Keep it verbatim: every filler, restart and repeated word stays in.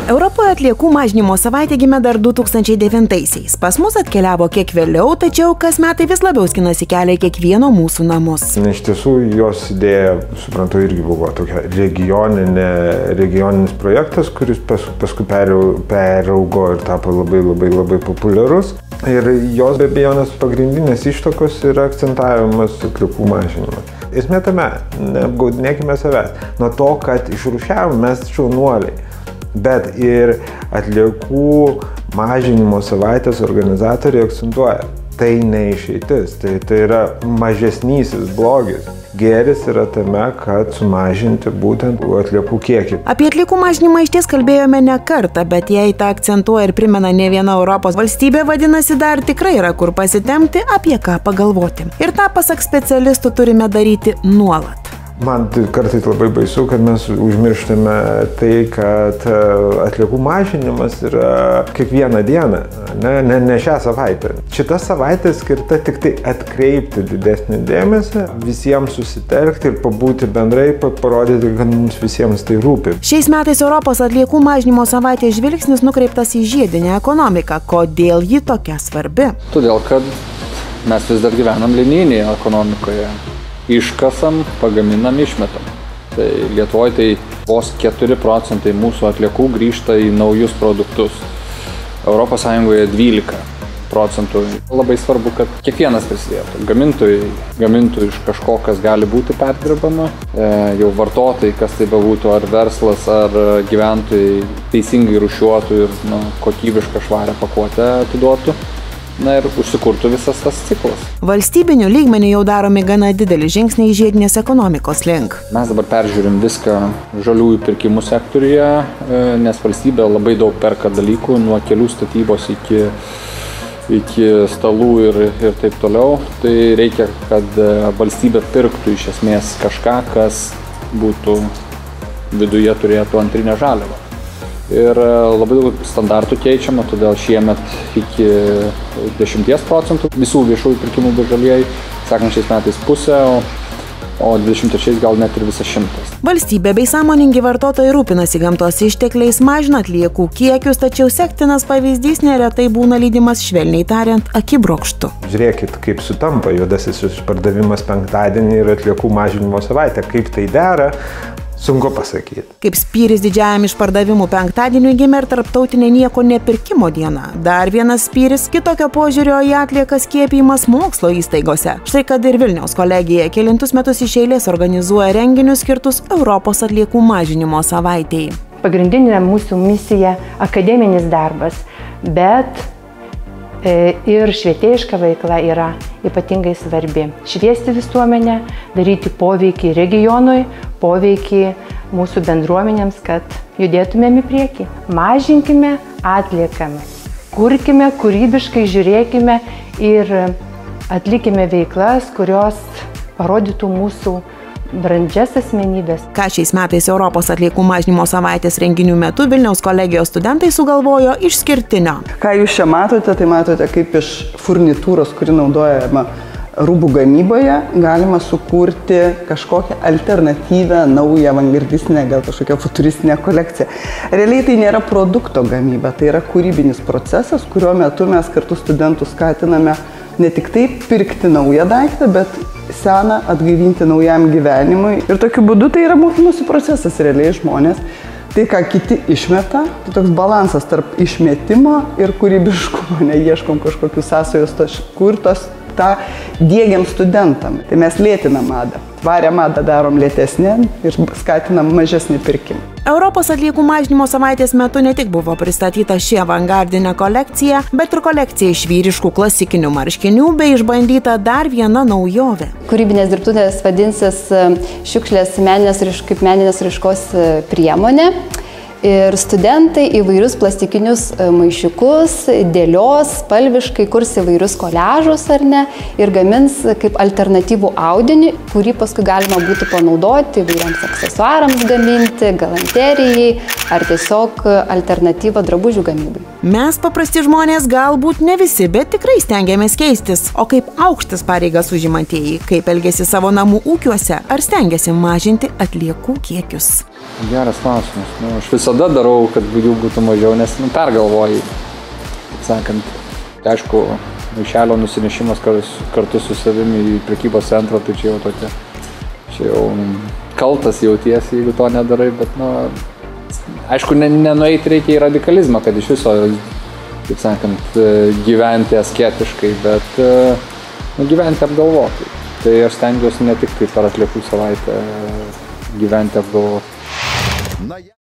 Europoje atliekų mažinimo savaitė gimė dar du tūkstančiai devintaisiais. Pas mus atkeliavo kiek vėliau, tačiau kas metai vis labiau skinasi kelią į kiekvieno mūsų namus. Iš tiesų, jos idėja, suprantu, irgi buvo tokia regioninė, regioninis projektas, kuris pas, paskui peraugo ir tapo labai labai labai populiarus. Ir jos be abejonės pagrindinės ištakos yra akcentavimas atliekų mažinimas. Esmė tame, neapgaudinėkime savęs, nuo to, kad išrūšiavom mes šaunuoliai. Bet ir atliekų mažinimo savaitės organizatoriai akcentuoja, tai ne išeitis, tai, tai yra mažesnysis blogis. Gėris yra tame, kad sumažinti būtent atliekų kiekį. Apie atliekų mažinimą iš ties kalbėjome ne kartą, bet jei tą akcentuoja ir primena ne viena Europos valstybė, vadinasi, dar tikrai yra kur pasitempti, apie ką pagalvoti. Ir tą, pasak specialistų, turime daryti nuolat. Man tai kartais labai baisu, kad mes užmirštame tai, kad atliekų mažinimas yra kiekvieną dieną, ne, ne, ne šią savaitę. Šita savaitė skirta tik tai atkreipti didesnį dėmesį, visiems susitelkti ir pabūti bendrai, parodyti, kad mums visiems tai rūpi. Šiais metais Europos atliekų mažinimo savaitės žvilgsnis nukreiptas į žiedinę ekonomiką. Kodėl ji tokia svarbi? Todėl, kad mes vis dar gyvenam linijinėje ekonomikoje. Iškasam, pagaminam, išmetam. Tai Lietuvoje tai vos keturi procentai mūsų atliekų grįžta į naujus produktus. Europos Sąjungoje dvylika procentų. Labai svarbu, kad kiekvienas prisidėtų. Gamintojai gamintų iš kažko, kas gali būti perdirbama. E, jau vartotojai, kas tai bebūtų, ar verslas, ar gyventojai teisingai rūšiuotų ir nu, kokybišką švarę pakuotę atiduotų. Na ir užsikurtų visas tas ciklas. Valstybiniu lygmeniu jau daromi gana didelį žingsnį į žiedinės ekonomikos link. Mes dabar peržiūrim viską žaliųjų pirkimų sektoriuje, nes valstybė labai daug perka dalykų, nuo kelių statybos iki, iki stalų ir, ir taip toliau. Tai reikia, kad valstybė pirktų iš esmės kažką, kas būtų viduje turėtų antrinę žaliavą. Ir labai daug standartų keičiama, todėl šiemet iki dešimties procentų visų viešųjų pirkimų bus žalieji, sekančiais metais pusę, o dvidešimt trečiais gal net ir visas šimtas. Valstybė bei sąmoningi vartotojai rūpinasi gamtos ištekliais, mažina atliekų kiekius, tačiau sektinas pavyzdys neretai būna lydimas, švelniai tariant, akibrokštu. Žiūrėkit, kaip sutampa juodasis išpardavimas penktadienį ir atliekų mažinimo savaitę, kaip tai dera. Sunku pasakyti. Kaip spyris didžiajam išpardavimų penktadieniui gimė ir tarptautinė nieko nepirkimo diena. Dar vienas spyris kitokio požiūrio į atliekas skiepijimas mokslo įstaigose. Štai kad ir Vilniaus kolegija kelintus metus iš eilės organizuoja renginius skirtus Europos atliekų mažinimo savaitei. Pagrindinė mūsų misija – akademinis darbas, bet ir švietėjiška veikla yra ypatingai svarbi. Šviesti visuomenę, daryti poveikį regionui, poveikį mūsų bendruomenėms, kad judėtumėm į priekį. Mažinkime atliekame, kurkime, kūrybiškai žiūrėkime ir atlikime veiklas, kurios parodytų mūsų brandžias asmenybės. Ką šiais metais Europos atliekų mažinimo savaitės renginių metu Vilniaus kolegijos studentai sugalvojo išskirtinio. Ką jūs čia matote, tai matote, kaip iš furnitūros, kuri naudojama rūbų gamyboje, galima sukurti kažkokią alternatyvę, naują, avangardistinę, gal kažkokią futuristinę kolekciją. Realiai tai nėra produkto gamyba, tai yra kūrybinis procesas, kuriuo metu mes kartu studentų skatiname ne tik tai pirkti naują daiktą, bet seną atgaivinti naujam gyvenimui. Ir tokiu būdu tai yra mokymosi procesas realiai žmonės. Tai, ką kiti išmeta, tai toks balansas tarp išmetimo ir kūrybiškumo, neieškom kažkokių sąsajos taškų ir tos tą diegiam studentam. Tai mes lėtinam madą. Tvarią madą darom lėtesnę ir skatinam mažesnį pirkimą. Europos atliekų mažinimo savaitės metu ne tik buvo pristatyta ši avangardinė kolekcija, bet ir kolekcija iš vyriškų klasikinių marškinių bei išbandyta dar viena naujovė. Kūrybinės dirbtuvės vadinsis šiukšlės meninės, kaip meninės raiškos priemonė. Ir studentai įvairius plastikinius maišiukus dėlios spalviškai, kurs įvairius koliažus ar ne, ir gamins kaip alternatyvų audinį, kurį paskui galima būtų panaudoti įvairiams aksesuarams gaminti, galanterijai ar tiesiog alternatyvą drabužių gamybai. Mes paprasti žmonės galbūt ne visi, bet tikrai stengiamės keistis. O kaip aukštas pareigas užimantieji, kaip elgesi savo namų ūkiuose, ar stengiasi mažinti atliekų kiekius? Geras klausimas. Nu, aš visada darau, kad jų būtų mažiau, nes nu, pergalvoju. Sakant, aišku, maišelio nusinešimas kartu su savimi į prekybos centrą, tai čia jau tokia, čia jau kaltas jautiesi, jeigu to nedarai, bet, nu, aišku, nenueiti reikia į radikalizmą, kad iš viso, taip sakant, gyventi asketiškai, bet nu, gyventi apgalvotai. Tai aš stengiuosi ne tik tai per atliekų savaitę gyventi apgalvotai.